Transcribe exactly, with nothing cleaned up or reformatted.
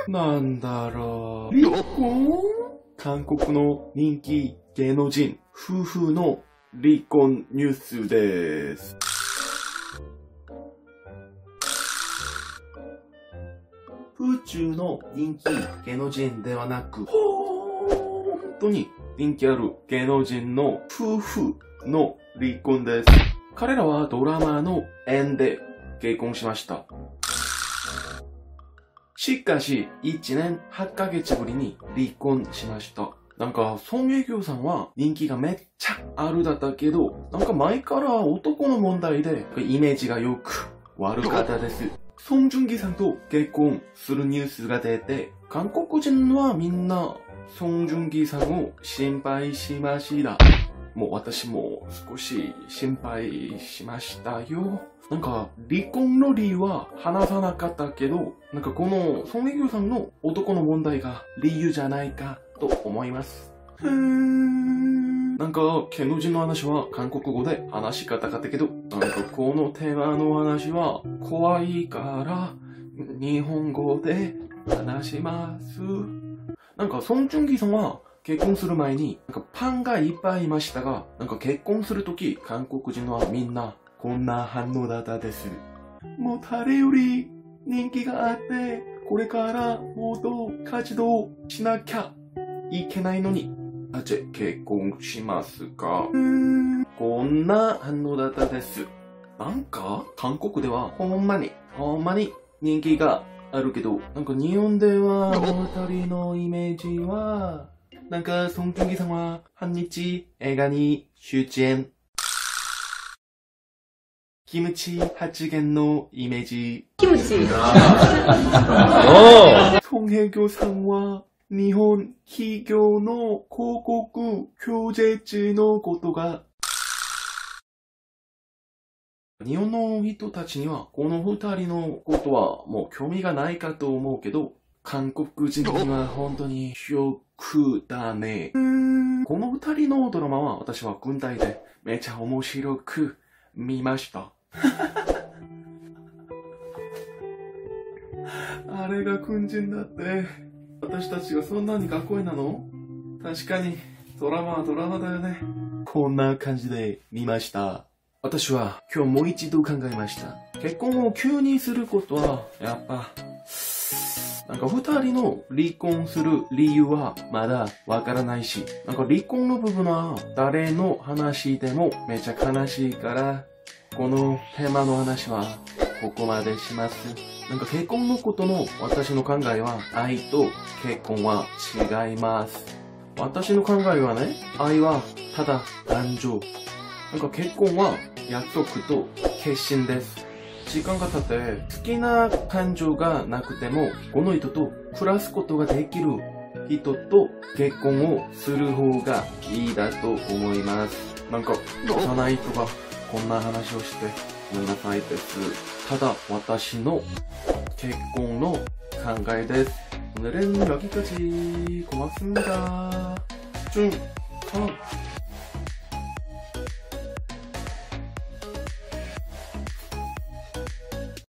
なんだろう。離婚？韓国の人気芸能人夫婦の離婚ニュースです。普通の人気芸能人ではなく、本当に人気ある芸能人の夫婦の離婚です。彼らはドラマの縁で結婚しました。しかし、いちねんはちかげつぶりに離婚しました。なんか、ソン・イェキョさんは人気がめっちゃあるだったけど、なんか前から男の問題でイメージがよく悪かったです。ソン・ジュンギさんと結婚するニュースが出て、韓国人はみんなソン・ジュンギさんを心配しました。もう私も少し心配しましたよ。なんか離婚の理由は話さなかったけど、なんかこのソン・イェキョさんの男の問題が理由じゃないかと思います。へー。なんか芸能人の話は韓国語で話し方かったけど、なんかこのテーマの話は怖いから日本語で話します。なんかソン・ジュンギさんは結婚する前になんかファンがいっぱいいましたが、なんか結婚するとき韓国人はみんなこんな反応だったです。もう誰より人気があって、これからもっと活動しなきゃいけないのに、なぜ結婚しますか？こんな反応だったです。なんか韓国ではほんまにほんまに人気があるけど、なんか日本ではお二人のイメージは、なんかソン・ジュンギさんは半日映画に出演。キムチ発言のイメージ。 キムチ。ソン・イェキョさんは日本企業の広告拒絶のことが、日本の人たちにはこの二人のことはもう興味がないかと思うけど、韓国人には本当にショックだね。この二人のドラマは私は軍隊でめちゃ面白く見ました。あれが軍人だって、私たちがそんなにかっこいいなの？確かに、ドラマはドラマだよね。こんな感じで見ました。私は今日もう一度考えました。結婚を急にすることは、やっぱ、なんか二人の離婚する理由はまだわからないし、なんか離婚の部分は誰の話でもめちゃ悲しいから、このテーマの話はここまでします。なんか結婚のことの私の考えは、愛と結婚は違います。私の考えはね、愛はただ感情。なんか結婚は約束と決心です。時間が経って好きな感情がなくても、この人と暮らすことができる人と結婚をする方がいいだと思います。なんか幼い人がこんな話をしてごめんなさいです。ただ私の結婚の考えです。오늘은 여기까지. 고맙습니다. 중, 청.